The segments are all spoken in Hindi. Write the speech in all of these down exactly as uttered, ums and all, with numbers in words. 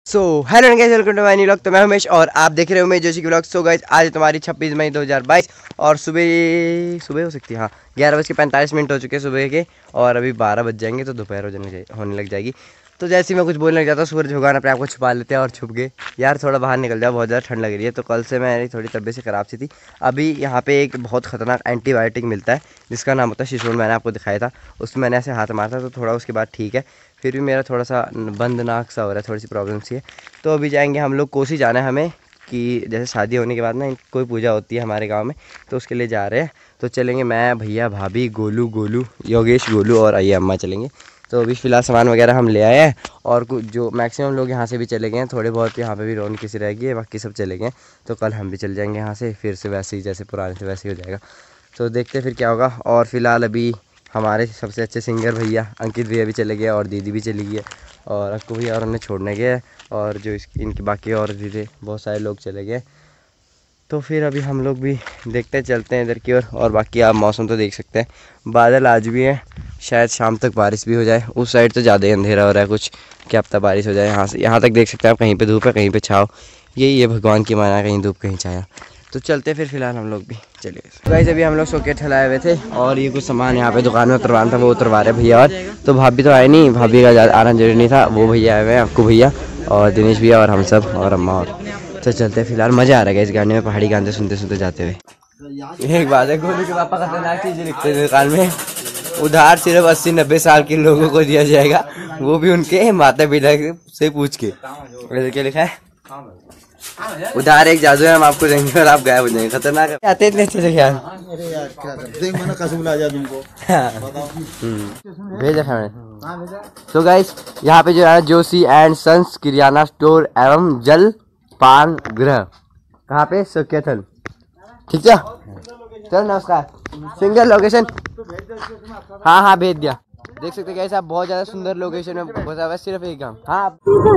So hello guys, welcome to my new vlog. तो मैं उमेश और आप देख रहे हो उमेश जोशी की व्लॉग। सो गाइस, आज तुम्हारी छब्बीस मई दो हज़ार बाईस और सुबह सुबह हो सकती है, हाँ ग्यारह बज के पैंतालीस मिनट हो चुके हैं सुबह के, और अभी बारह बज जाएंगे तो दोपहर हो जाने होने लग जाएगी। तो जैसे ही मैं कुछ बोलने लग जाता हूँ, सूरज भगवान अपने आप को छुपा लेते हैं और छुप गए। यार थोड़ा बाहर निकल जाओ, बहुत ज़्यादा ठंड लग रही है। तो कल से मेरी थोड़ी तबीयत से ख़राब सी थी। अभी यहाँ पे एक बहुत ख़तरनाक एंटीबायोटिक मिलता है जिसका नाम होता है शिशोर, मैंने आपको दिखाया था। उसमें मैंने ऐसे हाथ मारा था तो थोड़ा उसके बाद ठीक है। फिर भी मेरा थोड़ा सा बंद नाक सा हो रहा है, थोड़ी सी प्रॉब्लम सी है। तो अभी जाएंगे हम लोग, कोसी जाना है हमें, कि जैसे शादी होने के बाद ना कोई पूजा होती है हमारे गांव में, तो उसके लिए जा रहे हैं। तो चलेंगे, मैं भैया भाभी गोलू गोलू योगेश गोलू और आइए अम्मा चलेंगे। तो अभी फ़िलहाल सामान वगैरह हम ले आए हैं, और कुछ जो मैक्सिमम लोग यहाँ से भी चले गए हैं, थोड़े बहुत यहाँ पे भी रौनक किसी रह गई है, बाकी सब चले गए। तो कल हम भी चल जाएंगे यहाँ से, फिर से वैसे ही जैसे पुराने से वैसे ही हो जाएगा। तो देखते हैं फिर क्या होगा। और फिलहाल अभी हमारे सबसे अच्छे सिंगर भैया अंकित भैया भी चले गए, और दीदी भी चली गई है, और अक्कू भैया और उन्हें छोड़ने गए, और जो इसकी इनके बाकी और भी थे बहुत सारे लोग चले गए। तो फिर अभी हम लोग भी देखते हैं, चलते हैं इधर की ओर। और, और बाकी आप मौसम तो देख सकते हैं, बादल आज भी है, शायद शाम तक बारिश भी हो जाए। उस साइड तो ज़्यादा ही अंधेरा हो रहा है, कुछ क्या पता बारिश हो जाए। यहाँ से यहाँ तक देख सकते हैं आप, कहीं पे धूप है कहीं पे छाव, यही है भगवान की माना, कहीं धूप कहीं छाया। तो चलते फिर फिलहाल हम लोग भी चलिए। गाइस अभी हम लोग सॉकेट हिलाए हुए थे, और ये कुछ सामान यहाँ पे दुकान में उतरवाना था, वो उतरवा रहे भैया। और तो भाभी तो आए नहीं, भाभी का आना जरूरी नहीं था, वो भैया आए हुए हैं, आपको भैया और दिनेश भैया और हम सब और अम्मा। और तो चलते फिलहाल, मज़ा आ रहा है इस गाने में, पहाड़ी गाने सुनते सुनते जाते हुए। एक बात है, गोलू के पापा खतरनाक चीज़ें लिखते हैं दुकान में, उधार सिर्फ अस्सी नब्बे साल के लोगों को दिया जाएगा, वो भी उनके माता पिता से पूछ के। क्या लिखा है? उधार एक जादू है, हम आपको देंगे और आप गायब हो जाएंगे। खतरनाक आते इतने अच्छे से ख्याल। अरे यार क्या देख, मैंने कसम ला दिया तुमको। भेजा मैंने। तो गाइस यहाँ पे जो है Joshi and sons kirana store एवं जल पान गृह, कहाँ पे? सुकेथल, ठीक है। चल नमस्कार, सिंगल लोकेशन, हाँ हाँ भेज दिया। देख सकते गाइस आप, बहुत ज्यादा सुंदर लोकेशन में बसा हुआ है, सिर्फ एक काम। हाँ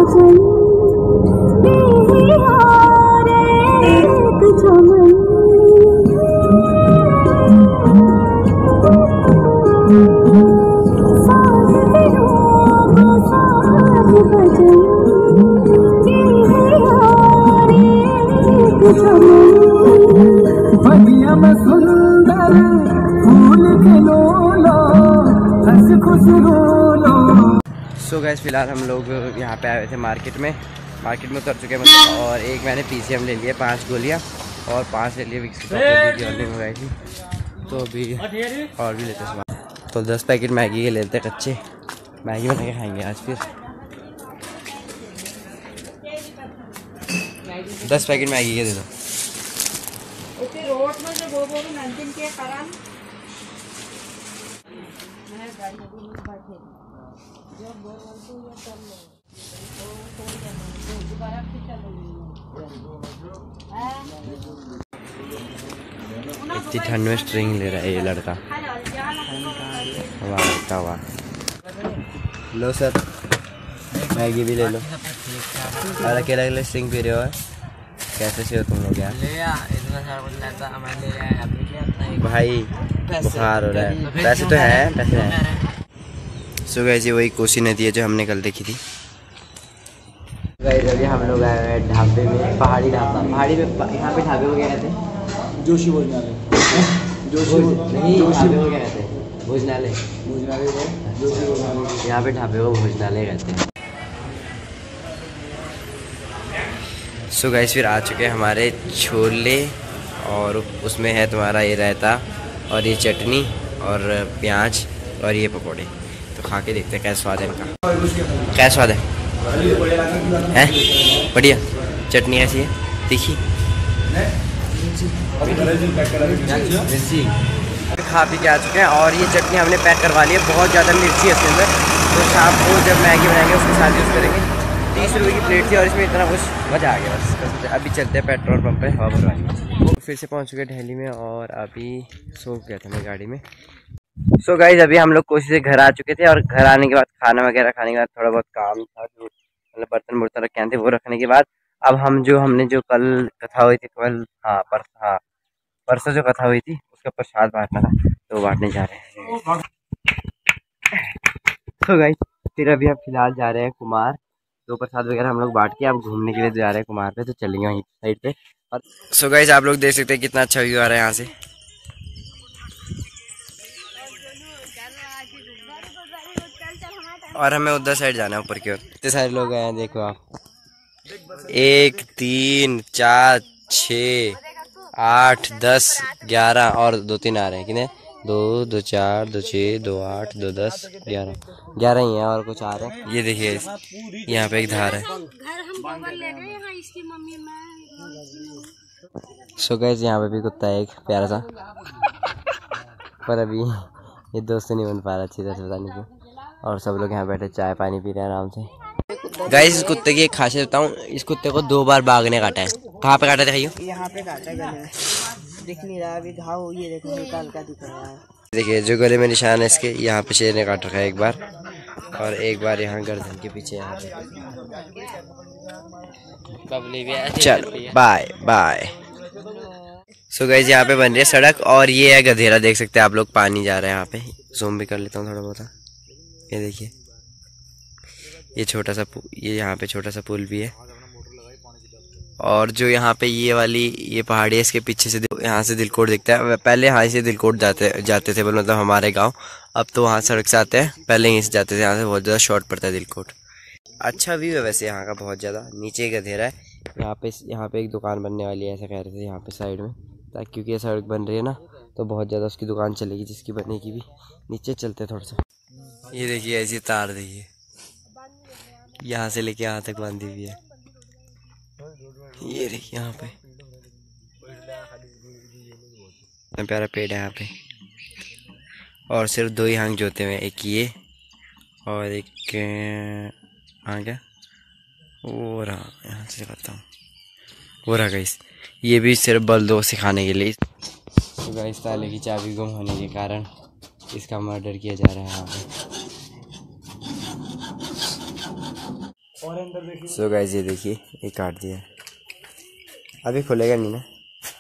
सो गैस फिलहाल हम लोग यहाँ पे आए थे मार्केट में, मार्केट में उतर चुके हैं मतलब। और एक मैंने पीसीएम ले लिया, पांच गोलियाँ, और पांच ले लिए विक्स की चॉकलेट मंगाई थी। तो अभी और भी लेते सामान। तो दस पैकेट मैगी के लेते कच्चे, मैगी बना के खाएंगे आज। फिर दस पैकेट मैगी के दे दो। इतनी ठंड में स्ट्रिंग ले रहा है ये लड़का, वाह लड़का वाह। लो सर, मैगी भी ले लो, और अकेला अकेले स्ट्रिंग पी रहे हो, कैसे से हो तुम लोग यार? भाई बुखार हो रहा है, पैसे तो हैं, पैसे हैं। सो गाइस ये वही कोसी नदी है जो हमने कल देखी थी। गाइस अभी हम लोग आए हैं ढाबे में, पहाड़ी ढाबा, पहाड़ी में यहाँ पे ढाबे को क्या कहते हैं? जोशी भोजनालय। जोशी नहीं, ढाबे को क्या कहते हैं? भोजनालय। भोजनालय जोशी भोजनालय, यहाँ पे ढाबे को भोजनालय कहते हैं। सो गाइस फिर आ चुके हैं हमारे छोले, और उसमें है तुम्हारा ये रायता, और ये चटनी, और प्याज, और ये पकौड़े। तो खा के देखते हैं कैसा स्वाद है इनका। क्या स्वाद है? हैं बढ़िया। चटनी ऐसी है तीखी, मिर्ची। खा पी के आ चुके हैं, और ये चटनी हमने पैक करवा ली है, बहुत ज़्यादा मिर्ची है इसके अंदर। तो शाम को जब मैगी बनाएंगे उसके साथ यूज़ करेंगे। तीस रुपये की प्लेट थी, और इसमें इतना कुछ मज़ा आ गया बस। अभी चलते हैं पेट्रोल पंप पे हवा भरवाने। फिर से पहुंच चुके दिल्ली में, और अभी सो गया था मैं गाड़ी में। सो गाइज अभी हम लोग कोशिश से घर आ चुके थे, और घर आने के बाद खाना वगैरह खाने के बाद थोड़ा बहुत काम था, जो मतलब बर्तन वर्तन रखे थे वो रखने के बाद अब हम जो हमने जो कल कथा हुई थी, कल हाँ परस हाँ परसों जो कथा हुई थी उसका प्रसाद बांटना था, तो बांटने जा रहे हैं। तो गाइस फिर अभी हम फिलहाल जा रहे हैं कुमार, तो प्रसाद वगैरह हम लोग बांट के अब घूमने के लिए जा रहे हैं कुमार पे, तो चलेंगे वहीं साइड पे। और सो गाइस आप लोग देख सकते हैं कितना अच्छा व्यू आ रहा है यहाँ से। और हमें उधर साइड जाना है ऊपर की ओर। इतने सारे लोग आए हैं देखो आप, एक तीन चार छ आठ दस ग्यारह और दो तीन आ रहे हैं। कितने? दो दो चार दो छः दो आठ दो दस ग्यारह ग्यारह ही है और कुछ आ रहे हैं। ये देखिए यहाँ पे एक धार है। सो गाइस यहाँ पे भी कुत्ता है एक प्यारा सा, पर अभी ये दोस्त नहीं बन पा रहा अच्छी तरह से, पता नहीं क्यों। और सब लोग यहाँ बैठे चाय पानी पी रहे हैं आराम से। गाइस इस कुत्ते की एक खासियत बताऊँ, इस कुत्ते को दो बार बाघ ने काटा है। कहाँ पे काटा दिखाइए? यहाँ पे काटा है, गले में दिख नहीं रहा अभी घाव, ये देखो निकाल का दिख रहा है। देखिए जो गले में निशान है इसके, यहाँ पे शेर ने काट रखा है एक बार, और एक बार यहाँ गर्दन के पीछे यहाँ पे। चलो बाय बाय। सो गाइस यहाँ पे बन रही है सड़क, और ये है गधेरा, देख सकते हैं आप लोग, पानी जा रहा है यहाँ पे। जूम भी कर लेता हूँ थोड़ा बहुत। ये देखिए ये छोटा सा, ये यहाँ पे छोटा सा पुल भी है। और जो यहाँ पे ये वाली ये पहाड़ी है, इसके पीछे से यहाँ से दिलकोट दिखता है। पहले यहाँ से दिलकोट जाते जाते थे, मतलब हमारे गांव। अब तो वहाँ सड़क से आते हैं, पहले यहीं से जाते थे। यहाँ से बहुत ज़्यादा शॉर्ट पड़ता है दिलकोट। अच्छा व्यू है वैसे यहाँ का बहुत ज़्यादा। नीचे गधेरा है यहाँ पे, यहाँ पे एक दुकान बनने वाली है ऐसा कह रहे थे यहाँ पे साइड में, ताकि क्योंकि ये सड़क बन रही है ना, तो बहुत ज़्यादा उसकी दुकान चलेगी, जिसकी बनेगी भी। नीचे चलते थोड़ा सा। ये देखिए ऐसी तार देखिए, यहाँ से लेके यहाँ तक बांधी हुई है। ये देखिए यहाँ पे प्यारा पेड़ है यहाँ पे, और सिर्फ दो ही हांग जोते हुए, एक ये और एक हाँ क्या वो रहा, यहाँ से दिखाता हूँ, वो रहा गाइस। ये भी सिर्फ बल्दों को सिखाने के लिए। तो गाइस ताले की चाबी गुम होने के कारण इसका मर्डर किया जा रहा है यहाँ पे। सो गाइस ये देखिए ये काट दिया, अभी खुलेगा नहीं ना,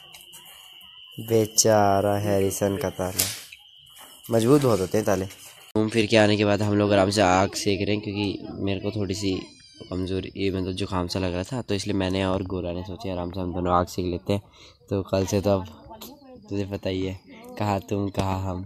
बेचारा हैरिसन का ताला। मजबूत बहुत होते हैं ताले। घूम फिर के आने के बाद हम लोग आराम से आग सेक रहे हैं, क्योंकि मेरे को थोड़ी सी कमज़ोरी, ये मतलब जुकाम सा लग रहा था, तो इसलिए मैंने और गोरा ने सोचे आराम से हम दोनों आग सेक लेते हैं। तो कल से तो अब तुझे पता ही है, कहाँ तुम कहाँ हम।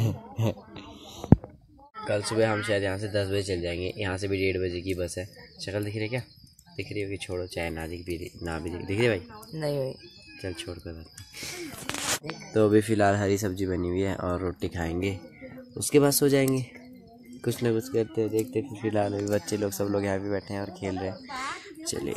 कल सुबह हम शायद यहाँ से दस बजे चल जाएंगे, यहाँ से भी डेढ़ बजे की बस है। शक्ल दिख रही है क्या? दिख रही होगी, छोड़ो चाहे ना दिख भी ना भी दिख, दिख रही भाई? नहीं भाई चल छोड़ कर। तो अभी फ़िलहाल हरी सब्जी बनी हुई है और रोटी खाएंगे, उसके बाद सो जाएंगे। कुछ ना कुछ करते देखते फिर फिलहाल अभी बच्चे लोग सब लोग यहाँ पे बैठे हैं और खेल रहे हैं। चलिए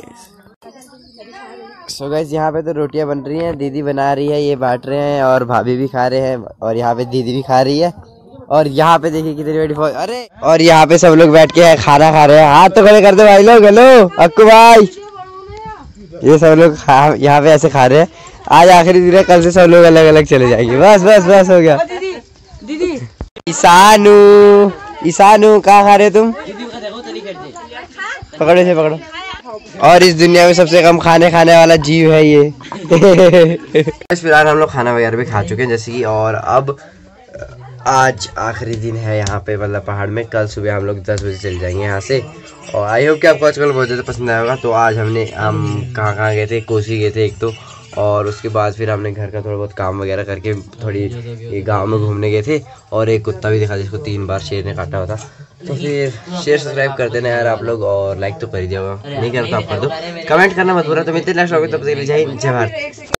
सो गाइस यहाँ पे तो रोटियाँ बन रही हैं, दीदी बना रही है, ये बांट रहे हैं, और भाभी भी खा रहे हैं, और यहाँ पे दीदी भी खा रही है। और यहाँ पे देखिए कितनी बड़ी फौज, अरे और यहाँ पे सब लोग बैठ के खाना खा रहे हैं। हाथ तो खड़े कर दो भाई लोग। हेलो अक्कू भाई, ये सब लोग यहाँ पे ऐसे खा रहे हैं। आज आखिरी दिन है, कल से सब लोग अलग अलग चले जाएंगे। बस बस बस हो गया। दीदी ईशानू ईशानू कहाँ खा रहे तुम? पकड़ो से पकड़ो। और इस दुनिया में सबसे कम खाने खाने वाला जीव है ये। फिलहाल हम लोग खाना वगैरह भी खा चुके हैं जैसे कि, और अब आज आखिरी दिन है यहाँ पे मतलब पहाड़ में। कल सुबह हम लोग दस बजे चल जाएंगे यहाँ से। और आई होप कि आपको आजकल बहुत ज़्यादा पसंद आया होगा। तो आज हमने हम कहाँ कहाँ गए थे, कोसी गए थे एक तो, और उसके बाद फिर हमने घर का थोड़ा बहुत काम वगैरह करके थोड़ी ये गांव में घूमने गए थे। और एक कुत्ता भी दिखा जिसको तीन बार शेर ने काटा हुआ था। तो फिर शेयर सब्सक्राइब कर देना यार आप लोग, और लाइक तो कर ही दिया होगा, नहीं करता आप कर दो, कमेंट करना मत भूलना। तो मिलते हैं नेक्स्ट व्लॉग में, तब तक के लिए जय हिंद जय भारत।